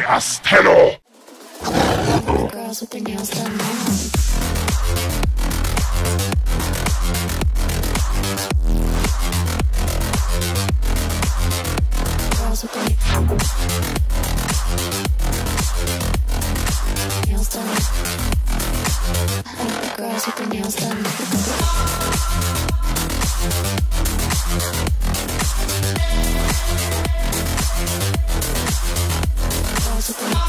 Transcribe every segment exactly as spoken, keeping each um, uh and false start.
Castello. Girls with their nails done now. Girls with their nails done. I like the girls with their nails done. Girls with their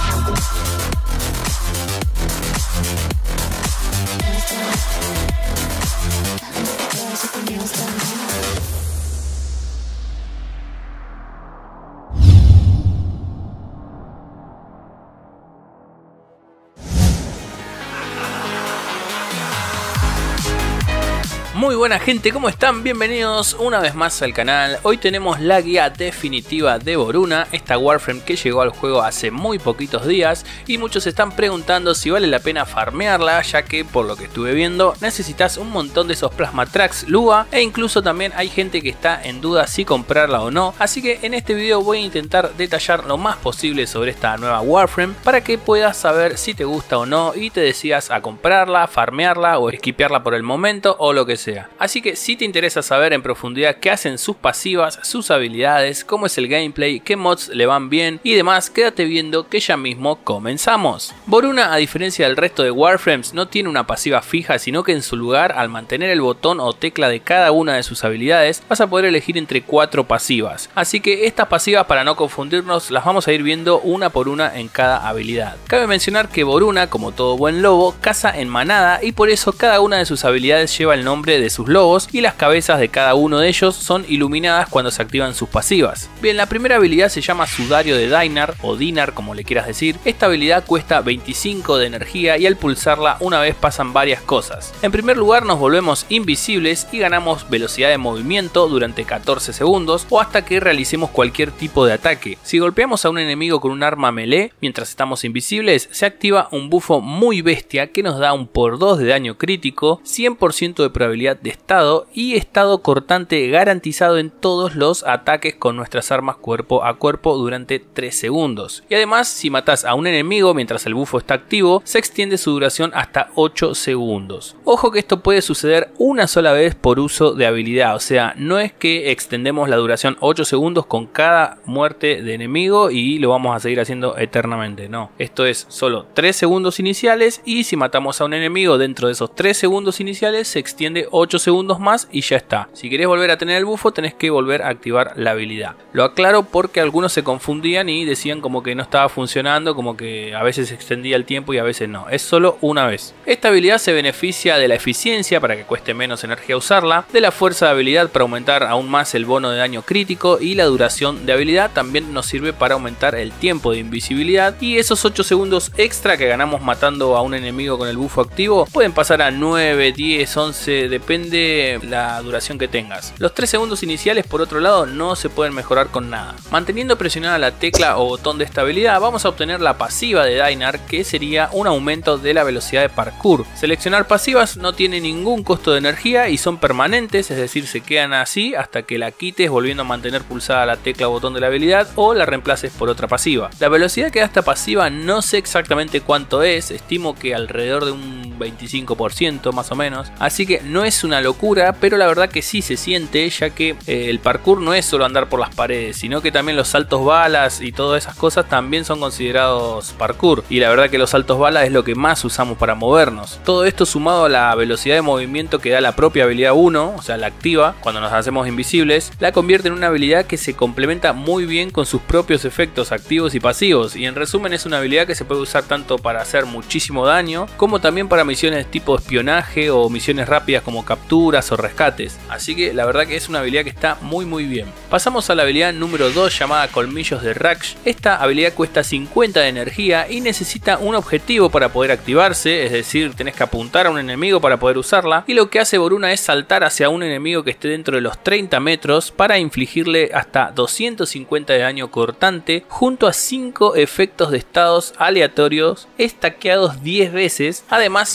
Muy buena gente, ¿cómo están? Bienvenidos una vez más al canal. Hoy tenemos la guía definitiva de Voruna, esta Warframe que llegó al juego hace muy poquitos días y muchos se están preguntando si vale la pena farmearla, ya que por lo que estuve viendo necesitas un montón de esos Plasma Tracks Lua e incluso también hay gente que está en duda si comprarla o no, así que en este video voy a intentar detallar lo más posible sobre esta nueva Warframe para que puedas saber si te gusta o no y te decidas a comprarla, farmearla o esquipearla por el momento o lo que sea. Así que si te interesa saber en profundidad qué hacen sus pasivas, sus habilidades, cómo es el gameplay, qué mods le van bien y demás, quédate viendo que ya mismo comenzamos. Voruna, a diferencia del resto de Warframes, no tiene una pasiva fija, sino que en su lugar, al mantener el botón o tecla de cada una de sus habilidades, vas a poder elegir entre cuatro pasivas. Así que estas pasivas, para no confundirnos, las vamos a ir viendo una por una en cada habilidad. Cabe mencionar que Voruna, como todo buen lobo, caza en manada y por eso cada una de sus habilidades lleva el nombre de sus lobos y las cabezas de cada uno de ellos son iluminadas cuando se activan sus pasivas. Bien, la primera habilidad se llama Sudario de Dinar o Dinar, como le quieras decir. Esta habilidad cuesta veinticinco de energía y al pulsarla una vez pasan varias cosas. En primer lugar, nos volvemos invisibles y ganamos velocidad de movimiento durante catorce segundos o hasta que realicemos cualquier tipo de ataque. Si golpeamos a un enemigo con un arma melee mientras estamos invisibles, se activa un bufo muy bestia que nos da un por dos de daño crítico, cien por ciento de probabilidad de estado y estado cortante garantizado en todos los ataques con nuestras armas cuerpo a cuerpo durante tres segundos. Y además, si matas a un enemigo mientras el bufo está activo, se extiende su duración hasta ocho segundos. Ojo que esto puede suceder una sola vez por uso de habilidad, o sea, no es que extendemos la duración ocho segundos con cada muerte de enemigo y lo vamos a seguir haciendo eternamente, no. Esto es solo tres segundos iniciales y si matamos a un enemigo dentro de esos tres segundos iniciales se extiende ocho segundos más y ya está. Si querés volver a tener el bufo tenés que volver a activar la habilidad. Lo aclaro porque algunos se confundían y decían como que no estaba funcionando, como que a veces se extendía el tiempo y a veces no. Es solo una vez. Esta habilidad se beneficia de la eficiencia para que cueste menos energía usarla, de la fuerza de habilidad para aumentar aún más el bono de daño crítico y la duración de habilidad también nos sirve para aumentar el tiempo de invisibilidad y esos ocho segundos extra que ganamos matando a un enemigo con el bufo activo pueden pasar a nueve, diez, once, depende la duración que tengas. Los tres segundos iniciales por otro lado no se pueden mejorar con nada. Manteniendo presionada la tecla o botón de esta habilidad vamos a obtener la pasiva de Dinar, que sería un aumento de la velocidad de parkour. Seleccionar pasivas no tiene ningún costo de energía y son permanentes, es decir, se quedan así hasta que la quites volviendo a mantener pulsada la tecla o botón de la habilidad o la reemplaces por otra pasiva. La velocidad que da esta pasiva no sé exactamente cuánto es, estimo que alrededor de un veinticinco por ciento más o menos, así que no es una locura, pero la verdad que sí se siente, ya que eh, el parkour no es solo andar por las paredes, sino que también los saltos balas y todas esas cosas también son considerados parkour, y la verdad que los saltos balas es lo que más usamos para movernos. Todo esto sumado a la velocidad de movimiento que da la propia habilidad uno, o sea la activa cuando nos hacemos invisibles, la convierte en una habilidad que se complementa muy bien con sus propios efectos activos y pasivos, y en resumen es una habilidad que se puede usar tanto para hacer muchísimo daño como también para misiones tipo espionaje o misiones rápidas como capturas o rescates, así que la verdad que es una habilidad que está muy muy bien. Pasamos a la habilidad número dos llamada Colmillos de Raksh. Esta habilidad cuesta cincuenta de energía y necesita un objetivo para poder activarse, es decir, tenés que apuntar a un enemigo para poder usarla, y lo que hace Voruna es saltar hacia un enemigo que esté dentro de los treinta metros para infligirle hasta doscientos cincuenta de daño cortante junto a cinco efectos de estados aleatorios estaqueados diez veces. Además, si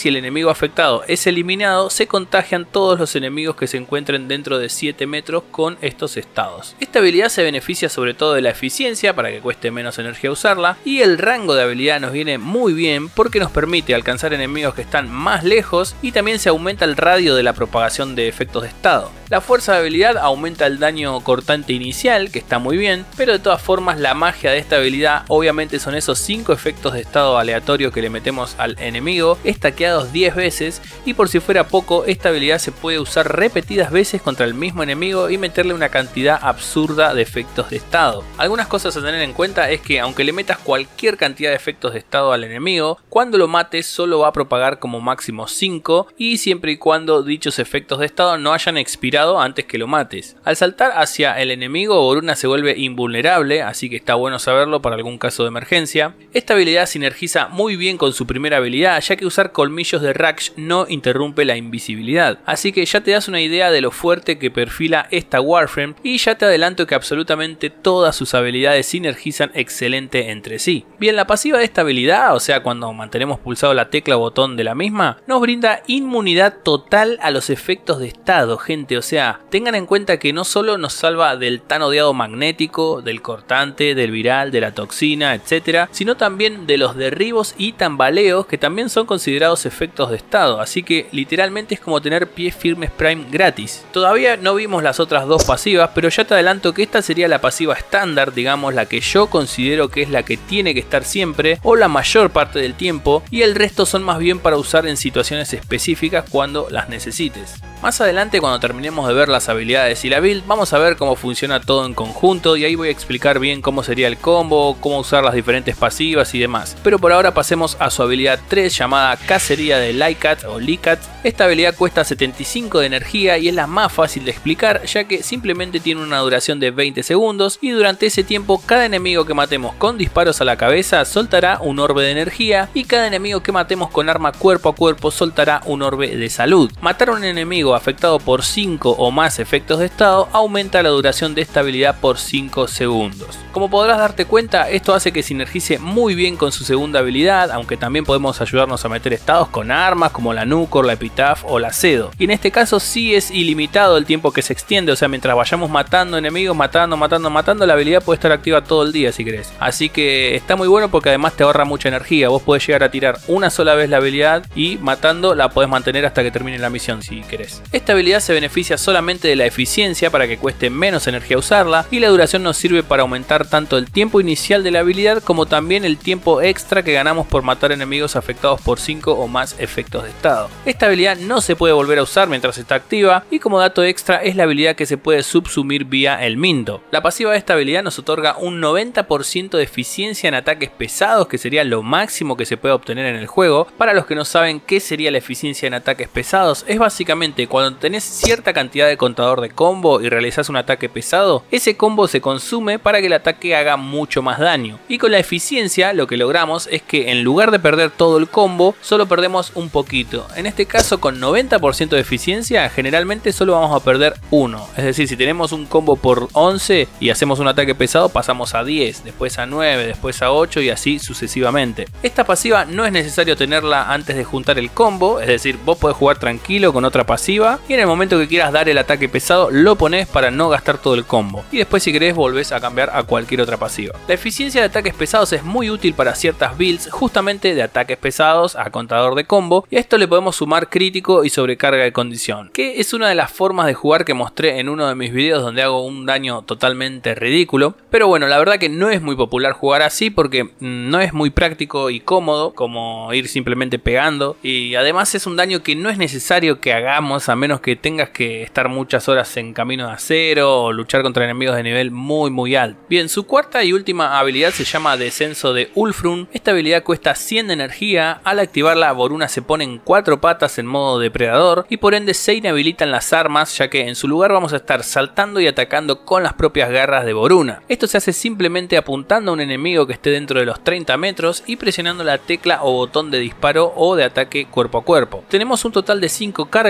si el enemigo afectado es eliminado, se contagian todos los enemigos que se encuentren dentro de siete metros con estos estados. Esta habilidad se beneficia sobre todo de la eficiencia para que cueste menos energía usarla, y el rango de habilidad nos viene muy bien porque nos permite alcanzar enemigos que están más lejos y también se aumenta el radio de la propagación de efectos de estado. La fuerza de habilidad aumenta el daño cortante inicial, que está muy bien, pero de todas formas la magia de esta habilidad obviamente son esos cinco efectos de estado aleatorio que le metemos al enemigo, estaqueados diez veces, y por si fuera poco, esta habilidad se puede usar repetidas veces contra el mismo enemigo y meterle una cantidad absurda de efectos de estado. Algunas cosas a tener en cuenta es que aunque le metas cualquier cantidad de efectos de estado al enemigo, cuando lo mates solo va a propagar como máximo cinco, y siempre y cuando dichos efectos de estado no hayan expirado antes que lo mates. Al saltar hacia el enemigo, Boruna se vuelve invulnerable, así que está bueno saberlo para algún caso de emergencia. Esta habilidad sinergiza muy bien con su primera habilidad, ya que usar colmillos de Raksh no interrumpe la invisibilidad, así que ya te das una idea de lo fuerte que perfila esta Warframe, y ya te adelanto que absolutamente todas sus habilidades sinergizan excelente entre sí. Bien, la pasiva de esta habilidad, o sea cuando mantenemos pulsado la tecla o botón de la misma, nos brinda inmunidad total a los efectos de estado, gente. O sea, tengan en cuenta que no solo nos salva del tan odiado magnético, del cortante, del viral, de la toxina, etcétera, sino también de los derribos y tambaleos, que también son considerados efectos de estado, así que literalmente es como tener pies firmes Prime gratis. Todavía no vimos las otras dos pasivas, pero ya te adelanto que esta sería la pasiva estándar, digamos la que yo considero que es la que tiene que estar siempre o la mayor parte del tiempo, y el resto son más bien para usar en situaciones específicas cuando las necesites. Más adelante, cuando terminemos de ver las habilidades y la build, vamos a ver cómo funciona todo en conjunto, y ahí voy a explicar bien cómo sería el combo, cómo usar las diferentes pasivas y demás. Pero por ahora pasemos a su habilidad tres, llamada Cacería de Lycat o Lycat. Esta habilidad cuesta setenta y cinco de energía y es la más fácil de explicar, ya que simplemente tiene una duración de veinte segundos, y durante ese tiempo cada enemigo que matemos con disparos a la cabeza soltará un orbe de energía, y cada enemigo que matemos con arma cuerpo a cuerpo soltará un orbe de salud. Matar a un enemigo afectado por cinco o más efectos de estado aumenta la duración de esta habilidad por cinco segundos. Como podrás darte cuenta, esto hace que sinergice muy bien con su segunda habilidad, aunque también podemos ayudarnos a meter estados con armas como la Nucor, la Epitaph o la Cedo. Y en este caso sí es ilimitado el tiempo que se extiende, o sea, mientras vayamos matando enemigos, matando, matando, matando, la habilidad puede estar activa todo el día si querés. Así que está muy bueno porque además te ahorra mucha energía. Vos podés llegar a tirar una sola vez la habilidad y matando la podés mantener hasta que termine la misión si querés. Esta habilidad se beneficia solamente de la eficiencia para que cueste menos energía usarla, y la duración nos sirve para aumentar tanto el tiempo inicial de la habilidad como también el tiempo extra que ganamos por matar enemigos afectados por cinco o más efectos de estado. Esta habilidad no se puede volver a usar mientras está activa, y como dato extra es la habilidad que se puede subsumir vía el Minto. La pasiva de esta habilidad nos otorga un noventa por ciento de eficiencia en ataques pesados, que sería lo máximo que se puede obtener en el juego. Para los que no saben qué sería la eficiencia en ataques pesados, es básicamente cuando tenés cierta cantidad de contador de combo y realizás un ataque pesado, ese combo se consume para que el ataque haga mucho más daño. Y con la eficiencia lo que logramos es que en lugar de perder todo el combo, solo perdemos un poquito. En este caso, con noventa por ciento de eficiencia, generalmente solo vamos a perder uno. Es decir, si tenemos un combo por once y hacemos un ataque pesado, pasamos a diez, después a nueve, después a ocho y así sucesivamente. Esta pasiva no es necesario tenerla antes de juntar el combo, es decir, vos podés jugar tranquilo con otra pasiva y en el momento que quieras dar el ataque pesado lo pones para no gastar todo el combo, y después si querés volvés a cambiar a cualquier otra pasiva. La eficiencia de ataques pesados es muy útil para ciertas builds justamente de ataques pesados a contador de combo, y a esto le podemos sumar crítico y sobrecarga de condición, que es una de las formas de jugar que mostré en uno de mis videos donde hago un daño totalmente ridículo. Pero bueno, la verdad que no es muy popular jugar así porque no es muy práctico y cómodo como ir simplemente pegando, y además es un daño que no es necesario que hagamos a menos que tengas que estar muchas horas en camino de acero o luchar contra enemigos de nivel muy muy alto. Bien, su cuarta y última habilidad se llama Descenso de Ulfrun. Esta habilidad cuesta cien de energía. Al activarla, Boruna se pone en cuatro patas en modo depredador y por ende se inhabilitan las armas, ya que en su lugar vamos a estar saltando y atacando con las propias garras de Boruna. Esto se hace simplemente apuntando a un enemigo que esté dentro de los treinta metros y presionando la tecla o botón de disparo o de ataque cuerpo a cuerpo. Tenemos un total de cinco cargas que están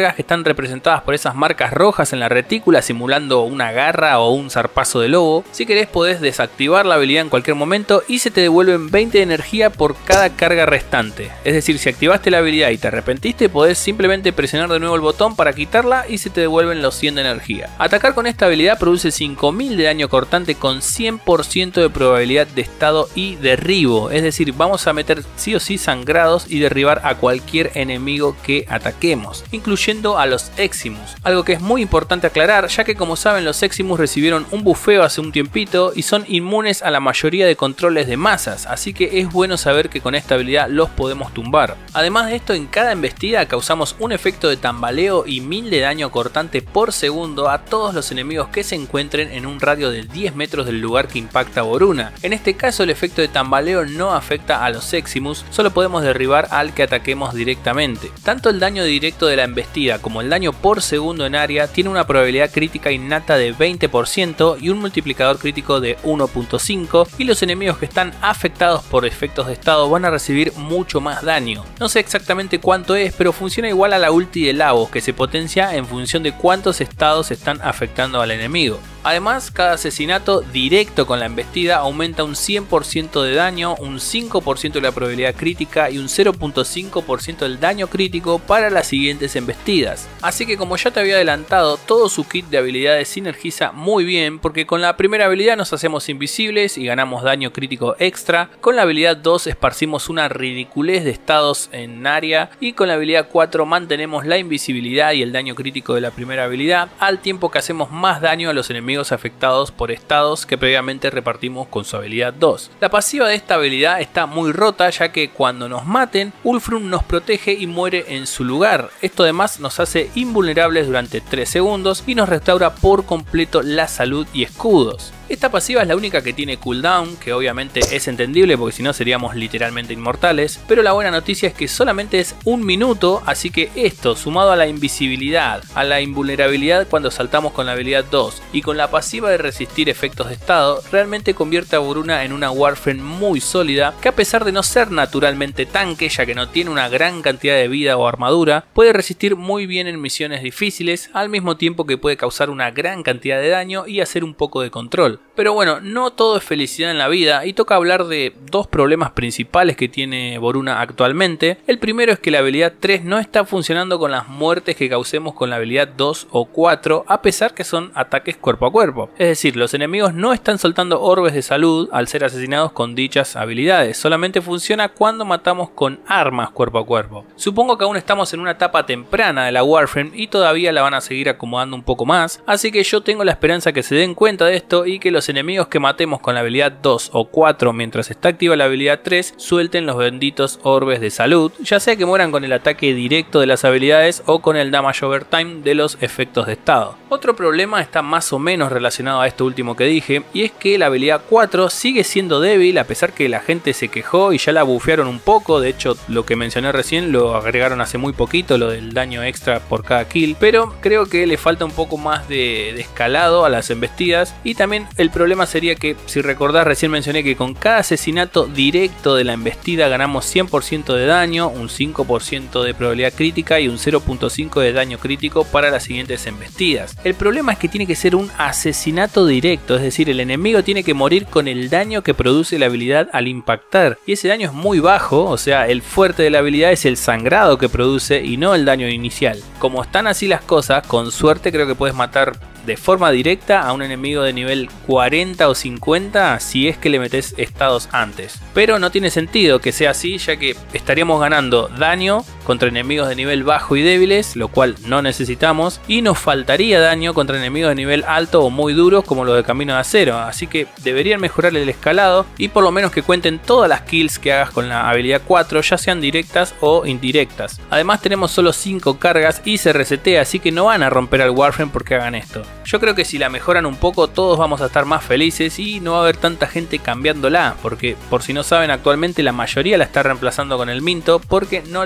representadas por esas marcas rojas en la retícula simulando una garra o un zarpazo de lobo. Si querés podés desactivar la habilidad en cualquier momento y se te devuelven veinte de energía por cada carga restante. Es decir, si activaste la habilidad y te arrepentiste, podés simplemente presionar de nuevo el botón para quitarla y se te devuelven los cien de energía. Atacar con esta habilidad produce cinco mil de daño cortante con cien por ciento de probabilidad de estado y derribo. Es decir, vamos a meter sí o sí sangrados y derribar a cualquier enemigo que ataquemos, incluyendo a los Eximus. Algo que es muy importante aclarar, ya que como saben los Eximus recibieron un bufeo hace un tiempito y son inmunes a la mayoría de controles de masas, así que es bueno saber que con esta habilidad los podemos tumbar. Además de esto, en cada embestida causamos un efecto de tambaleo y mil de daño cortante por segundo a todos los enemigos que se encuentren en un radio de diez metros del lugar que impacta Voruna. En este caso el efecto de tambaleo no afecta a los Eximus, solo podemos derribar al que ataquemos directamente. Tanto el daño directo de la embestida como el daño por segundo en área tiene una probabilidad crítica innata de veinte por ciento y un multiplicador crítico de uno punto cinco, y los enemigos que están afectados por efectos de estado van a recibir mucho más daño. No sé exactamente cuánto es, pero funciona igual a la ulti de Lavos, que se potencia en función de cuántos estados están afectando al enemigo. Además, cada asesinato directo con la embestida aumenta un cien por ciento de daño, un cinco por ciento de la probabilidad crítica y un cero punto cinco por ciento del daño crítico para las siguientes embestidas. Así que como ya te había adelantado, todo su kit de habilidades sinergiza muy bien, porque con la primera habilidad nos hacemos invisibles y ganamos daño crítico extra, con la habilidad dos esparcimos una ridiculez de estados en área y con la habilidad cuatro mantenemos la invisibilidad y el daño crítico de la primera habilidad, al tiempo que hacemos más daño a los enemigos afectados por estados que previamente repartimos con su habilidad dos. La pasiva de esta habilidad está muy rota, ya que cuando nos maten, Ulfrun nos protege y muere en su lugar. Esto además nos hace invulnerables durante tres segundos y nos restaura por completo la salud y escudos. Esta pasiva es la única que tiene cooldown, que obviamente es entendible porque si no seríamos literalmente inmortales, pero la buena noticia es que solamente es un minuto, así que esto sumado a la invisibilidad, a la invulnerabilidad cuando saltamos con la habilidad dos y con la pasiva de resistir efectos de estado, realmente convierte a Voruna en una Warframe muy sólida que, a pesar de no ser naturalmente tanque, ya que no tiene una gran cantidad de vida o armadura, puede resistir muy bien en misiones difíciles, al mismo tiempo que puede causar una gran cantidad de daño y hacer un poco de control. Pero bueno, no todo es felicidad en la vida y toca hablar de dos problemas principales que tiene Voruna actualmente. El primero es que la habilidad tres no está funcionando con las muertes que causemos con la habilidad dos o cuatro, a pesar que son ataques cuerpo a cuerpo. Es decir, los enemigos no están soltando orbes de salud al ser asesinados con dichas habilidades, solamente funciona cuando matamos con armas cuerpo a cuerpo. Supongo que aún estamos en una etapa temprana de la Warframe y todavía la van a seguir acomodando un poco más, así que yo tengo la esperanza que se den cuenta de esto y que los enemigos que matemos con la habilidad dos o cuatro mientras está activa la habilidad tres suelten los benditos orbes de salud, ya sea que mueran con el ataque directo de las habilidades o con el damage over time de los efectos de estado. Otro problema está más o menos relacionado a esto último que dije, y es que la habilidad cuatro sigue siendo débil a pesar que la gente se quejó y ya la bufearon un poco. De hecho, lo que mencioné recién lo agregaron hace muy poquito, lo del daño extra por cada kill, pero creo que le falta un poco más de, de escalado a las embestidas. Y también el problema sería que, si recordás, recién mencioné que con cada asesinato directo de la embestida ganamos cien por ciento de daño, un cinco por ciento de probabilidad crítica y un cero punto cinco por ciento de daño crítico para las siguientes embestidas. El problema es que tiene que ser un asesinato directo, es decir, el enemigo tiene que morir con el daño que produce la habilidad al impactar, y ese daño es muy bajo, o sea, el fuerte de la habilidad es el sangrado que produce y no el daño inicial. Como están así las cosas, con suerte creo que puedes matar de forma directa a un enemigo de nivel cuarenta o cincuenta si es que le metes estados antes. Pero no tiene sentido que sea así, ya que estaríamos ganando daño contra enemigos de nivel bajo y débiles, lo cual no necesitamos, y nos faltaría daño contra enemigos de nivel alto o muy duros como los de Camino de Acero. Así que deberían mejorar el escalado y por lo menos que cuenten todas las kills que hagas con la habilidad cuatro, ya sean directas o indirectas. Además tenemos solo cinco cargas y se resetea, así que no van a romper al Warframe porque hagan esto. Yo creo que si la mejoran un poco todos vamos a estar más felices y no va a haber tanta gente cambiándola, porque por si no saben, actualmente la mayoría la está reemplazando con el Minto porque no les convence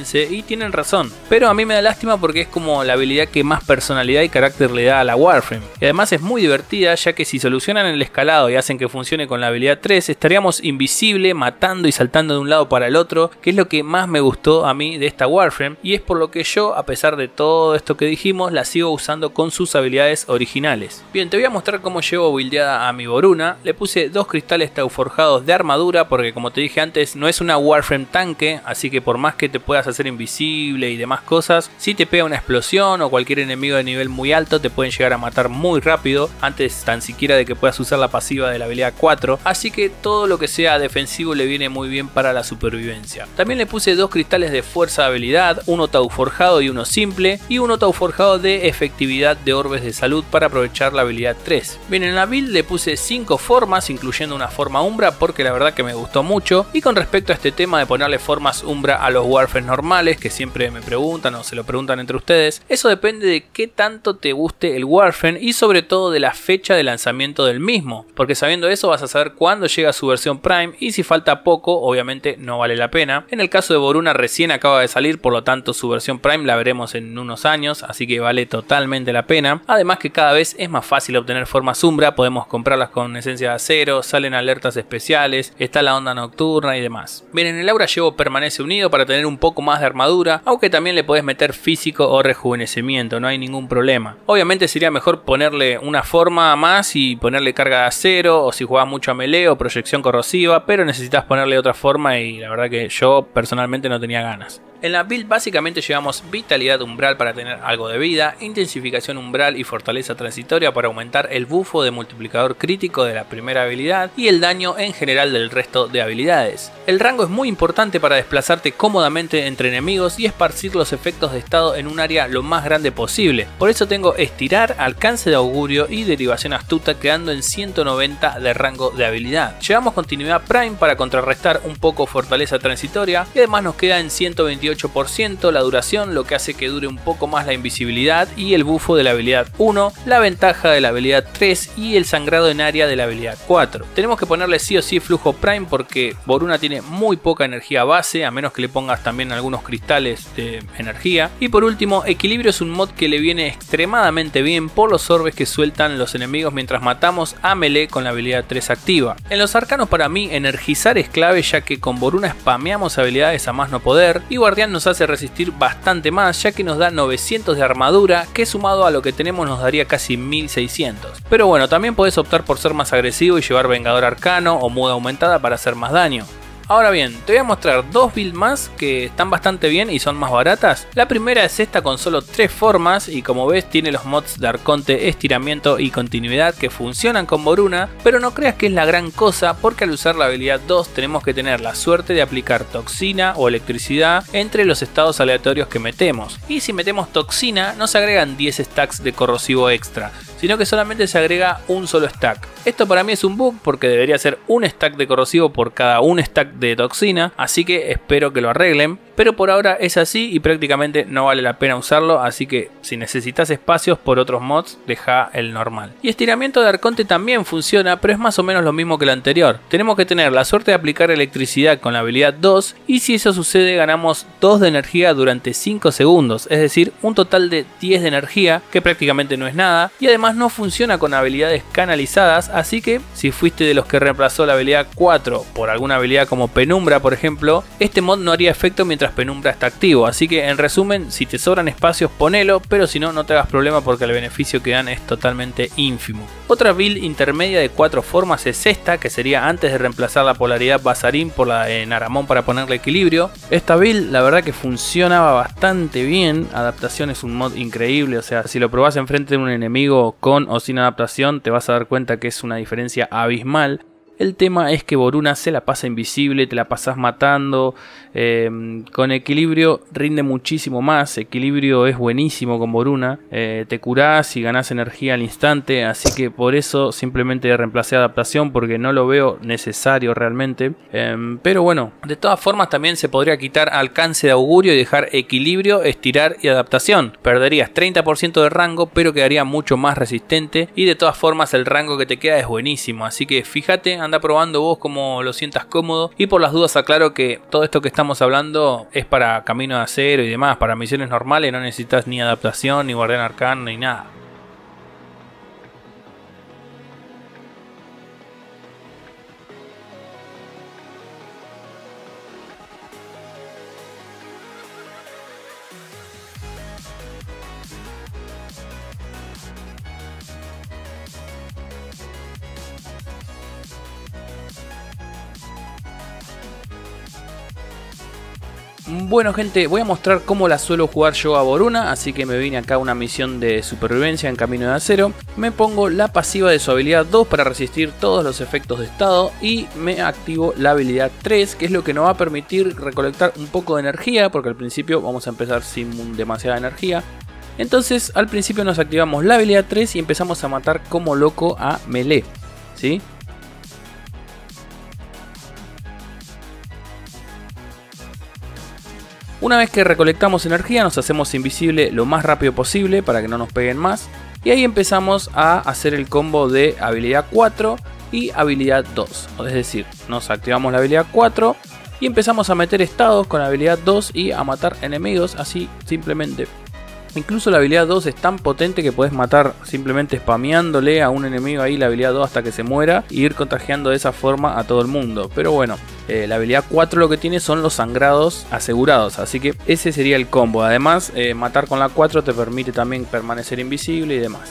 piense y tienen razón. Pero a mí me da lástima porque es como la habilidad que más personalidad y carácter le da a la Warframe. Y además es muy divertida, ya que si solucionan el escalado y hacen que funcione con la habilidad tres, estaríamos invisible, matando y saltando de un lado para el otro, que es lo que más me gustó a mí de esta Warframe, y es por lo que yo, a pesar de todo esto que dijimos, la sigo usando con sus habilidades originales. Bien, te voy a mostrar cómo llevo buildeada a mi Boruna. Le puse dos cristales tau forjados de armadura, porque como te dije antes, no es una Warframe tanque, así que por más que te puedas hacer invisible y demás cosas, si te pega una explosión o cualquier enemigo de nivel muy alto, te pueden llegar a matar muy rápido, antes tan siquiera de que puedas usar la pasiva de la habilidad cuatro, así que todo lo que sea defensivo le viene muy bien para la supervivencia. También le puse dos cristales de fuerza de habilidad, uno tau forjado y uno simple, y uno tau forjado de efectividad de orbes de salud para aprovechar la habilidad tres. Bien, en la build le puse cinco formas, incluyendo una forma umbra, porque la verdad que me gustó mucho. Y con respecto a este tema de ponerle formas umbra a los Warframes normales, que siempre me preguntan o se lo preguntan entre ustedes, eso depende de qué tanto te guste el Warframe y sobre todo de la fecha de lanzamiento del mismo, porque sabiendo eso vas a saber cuándo llega su versión Prime, y si falta poco obviamente no vale la pena. En el caso de Boruna recién acaba de salir, por lo tanto su versión Prime la veremos en unos años, así que vale totalmente la pena. Además que cada vez es más fácil obtener formas umbra, podemos comprarlas con esencia de acero, salen alertas especiales, está la onda nocturna y demás. Bien, en el aura llevo permanece unido para tener un poco más de armadura, aunque también le podés meter físico o rejuvenecimiento, no hay ningún problema. Obviamente sería mejor ponerle una forma más y ponerle carga de acero, o si jugás mucho a melee o proyección corrosiva, pero necesitas ponerle otra forma y la verdad que yo personalmente no tenía ganas. En la build básicamente llevamos vitalidad umbral para tener algo de vida, intensificación umbral y fortaleza transitoria para aumentar el bufo de multiplicador crítico de la primera habilidad y el daño en general del resto de habilidades. El rango es muy importante para desplazarte cómodamente entre enemigos y esparcir los efectos de estado en un área lo más grande posible. Por eso tengo estirar, alcance de augurio y derivación astuta, quedando en ciento noventa de rango de habilidad. Llevamos continuidad prime para contrarrestar un poco fortaleza transitoria y además nos queda en ciento veintiocho por ciento la duración, lo que hace que dure un poco más la invisibilidad y el bufo de la habilidad uno, la ventaja de la habilidad tres y el sangrado en área de la habilidad cuatro. Tenemos que ponerle sí o sí flujo prime porque Boruna tiene muy poca energía base, a menos que le pongas también algunos cristales de energía. Y por último, equilibrio es un mod que le viene extremadamente bien por los orbes que sueltan los enemigos mientras matamos a melee con la habilidad tres activa. En los arcanos para mí energizar es clave, ya que con Boruna spameamos habilidades a más no poder y Guardián nos hace resistir bastante más, ya que nos da novecientos de armadura, que sumado a lo que tenemos nos daría casi mil seiscientos. Pero bueno, también podés optar por ser más agresivo y llevar Vengador Arcano o Muda Aumentada para hacer más daño. Ahora bien, te voy a mostrar dos builds más que están bastante bien y son más baratas. La primera es esta con solo tres formas y como ves tiene los mods de Arconte, estiramiento y continuidad que funcionan con Boruna, pero no creas que es la gran cosa porque al usar la habilidad dos tenemos que tener la suerte de aplicar toxina o electricidad entre los estados aleatorios que metemos. Y si metemos toxina no se agregan diez stacks de corrosivo extra, sino que solamente se agrega un solo stack. Esto para mí es un bug porque debería ser un stack de corrosivo por cada un stack de toxina, así que espero que lo arreglen, pero por ahora es así y prácticamente no vale la pena usarlo, así que si necesitas espacios por otros mods, deja el normal. Y estiramiento de Arconte también funciona, pero es más o menos lo mismo que el anterior. Tenemos que tener la suerte de aplicar electricidad con la habilidad dos y si eso sucede ganamos dos de energía durante cinco segundos, es decir, un total de diez de energía, que prácticamente no es nada, y además no funciona con habilidades canalizadas, así que si fuiste de los que reemplazó la habilidad cuatro por alguna habilidad como Penumbra por ejemplo, este mod no haría efecto mientras Penumbra está activo, así que en resumen, si te sobran espacios ponelo, pero si no, no te hagas problema porque el beneficio que dan es totalmente ínfimo. Otra build intermedia de cuatro formas es esta, que sería antes de reemplazar la polaridad Bazarín por la de Naramón para ponerle equilibrio. Esta build la verdad que funcionaba bastante bien, adaptación es un mod increíble, o sea, si lo probás enfrente de un enemigo con o sin adaptación te vas a dar cuenta que es una diferencia abismal. El tema es que Boruna se la pasa invisible, te la pasas matando, eh, con equilibrio rinde muchísimo más, equilibrio es buenísimo con Boruna, eh, te curás y ganás energía al instante, así que por eso simplemente reemplacé adaptación porque no lo veo necesario realmente, eh, pero bueno, de todas formas también se podría quitar alcance de augurio y dejar equilibrio, estirar y adaptación, perderías treinta por ciento de rango pero quedaría mucho más resistente y de todas formas el rango que te queda es buenísimo, así que fíjate anda probando vos como lo sientas cómodo. Y por las dudas aclaro que todo esto que estamos hablando es para Camino de Acero y demás, para misiones normales no necesitas ni adaptación, ni guardián arcano, ni nada. Bueno gente, voy a mostrar cómo la suelo jugar yo a Voruna, así que me vine acá a una misión de supervivencia en Camino de Acero. Me pongo la pasiva de su habilidad dos para resistir todos los efectos de estado y me activo la habilidad tres, que es lo que nos va a permitir recolectar un poco de energía, porque al principio vamos a empezar sin demasiada energía. Entonces al principio nos activamos la habilidad tres y empezamos a matar como loco a melee, ¿sí? Una vez que recolectamos energía nos hacemos invisible lo más rápido posible para que no nos peguen más. Y ahí empezamos a hacer el combo de habilidad cuatro y habilidad dos. Es decir, nos activamos la habilidad cuatro y empezamos a meter estados con la habilidad dos y a matar enemigos así simplemente. Incluso la habilidad dos es tan potente que puedes matar simplemente spameándole a un enemigo ahí la habilidad dos hasta que se muera y ir contagiando de esa forma a todo el mundo. Pero bueno, eh, la habilidad cuatro lo que tiene son los sangrados asegurados, así que ese sería el combo. Además, eh, matar con la cuatro te permite también permanecer invisible y demás.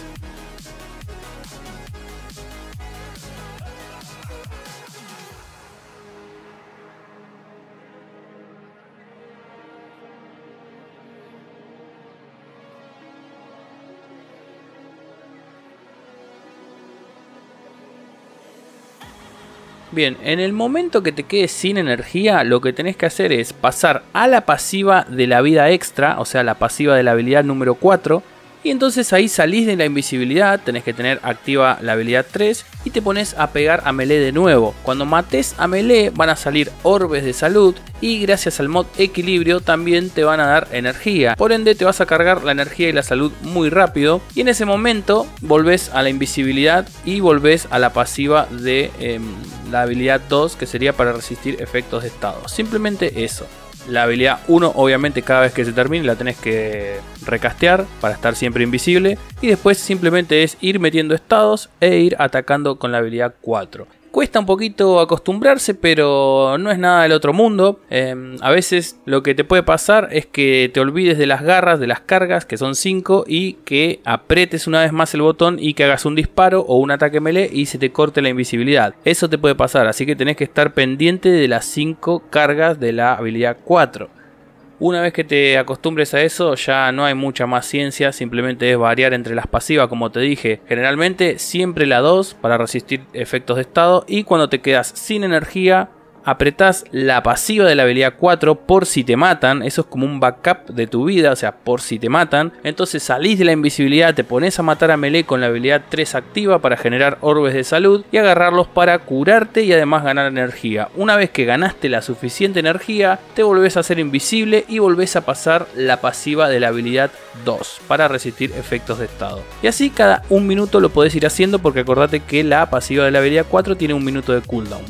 Bien, en el momento que te quedes sin energía, lo que tenés que hacer es pasar a la pasiva de la vida extra, o sea, la pasiva de la habilidad número cuatro. Y entonces ahí salís de la invisibilidad, tenés que tener activa la habilidad tres y te pones a pegar a melee de nuevo. Cuando mates a melee van a salir orbes de salud y gracias al mod equilibrio también te van a dar energía. Por ende te vas a cargar la energía y la salud muy rápido y en ese momento volvés a la invisibilidad y volvés a la pasiva de eh, la habilidad dos, que sería para resistir efectos de estado. Simplemente eso. La habilidad uno obviamente cada vez que se termine la tenés que recastear para estar siempre invisible. Y después simplemente es ir metiendo estados e ir atacando con la habilidad cuatro. Cuesta un poquito acostumbrarse, pero no es nada del otro mundo. Eh, a veces lo que te puede pasar es que te olvides de las garras, de las cargas, que son cinco, y que apretes una vez más el botón y que hagas un disparo o un ataque melee y se te corte la invisibilidad. Eso te puede pasar, así que tenés que estar pendiente de las cinco cargas de la habilidad cuatro. Una vez que te acostumbres a eso ya no hay mucha más ciencia, simplemente es variar entre las pasivas como te dije. Generalmente siempre la dos para resistir efectos de estado y cuando te quedas sin energía apretás la pasiva de la habilidad cuatro por si te matan. Eso es como un backup de tu vida, o sea, por si te matan. Entonces salís de la invisibilidad, te pones a matar a melee con la habilidad tres activa para generar orbes de salud y agarrarlos para curarte y además ganar energía. Una vez que ganaste la suficiente energía, te volvés a hacer invisible y volvés a pasar la pasiva de la habilidad dos para resistir efectos de estado. Y así cada un minuto lo podés ir haciendo, porque acordate que la pasiva de la habilidad cuatro tiene un minuto de cooldown.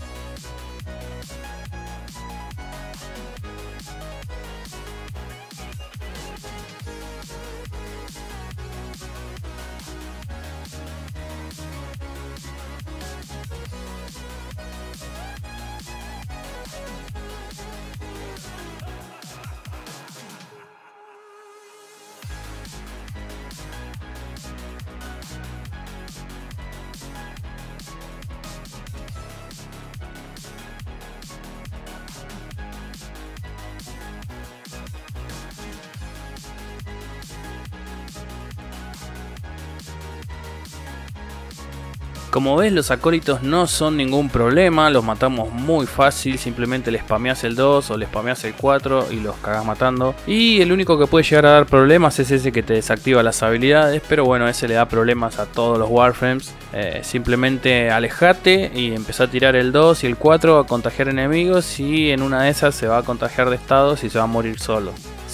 Como ves, los acólitos no son ningún problema, los matamos muy fácil, simplemente le spameás el dos o le spameás el cuatro y los cagás matando. Y el único que puede llegar a dar problemas es ese que te desactiva las habilidades, pero bueno, ese le da problemas a todos los Warframes. Eh, simplemente alejate y empezá a tirar el dos y el cuatro a contagiar enemigos y en una de esas se va a contagiar de estados y se va a morir solo.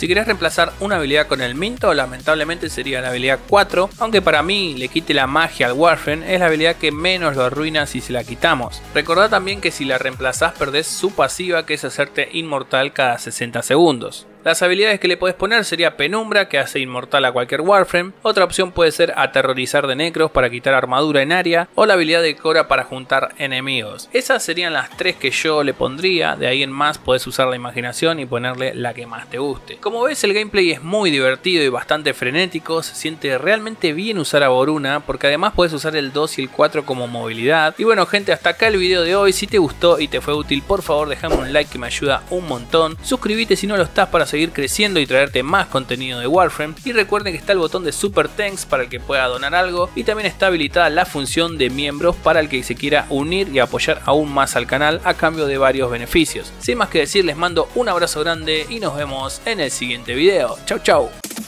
Si querés reemplazar una habilidad con el Minto, lamentablemente sería la habilidad cuatro, aunque para mí le quite la magia al Warframe es la habilidad que menos lo arruina si se la quitamos. Recordá también que si la reemplazás perdés su pasiva, que es hacerte inmortal cada sesenta segundos. Las habilidades que le podés poner sería Penumbra, que hace inmortal a cualquier Warframe. Otra opción puede ser Aterrorizar de Necros para quitar armadura en área, o la habilidad de Cora para juntar enemigos. Esas serían las tres que yo le pondría. De ahí en más podés usar la imaginación y ponerle la que más te guste. Como ves, el gameplay es muy divertido y bastante frenético. Se siente realmente bien usar a Voruna, porque además podés usar el dos y el cuatro como movilidad. Y bueno gente, hasta acá el video de hoy. Si te gustó y te fue útil, por favor dejame un like que me ayuda un montón. Suscríbete si no lo estás para seguir creciendo y traerte más contenido de Warframe, y recuerden que está el botón de Super Thanks para el que pueda donar algo, y también está habilitada la función de miembros para el que se quiera unir y apoyar aún más al canal a cambio de varios beneficios. Sin más que decir, les mando un abrazo grande y nos vemos en el siguiente video. Chau chau.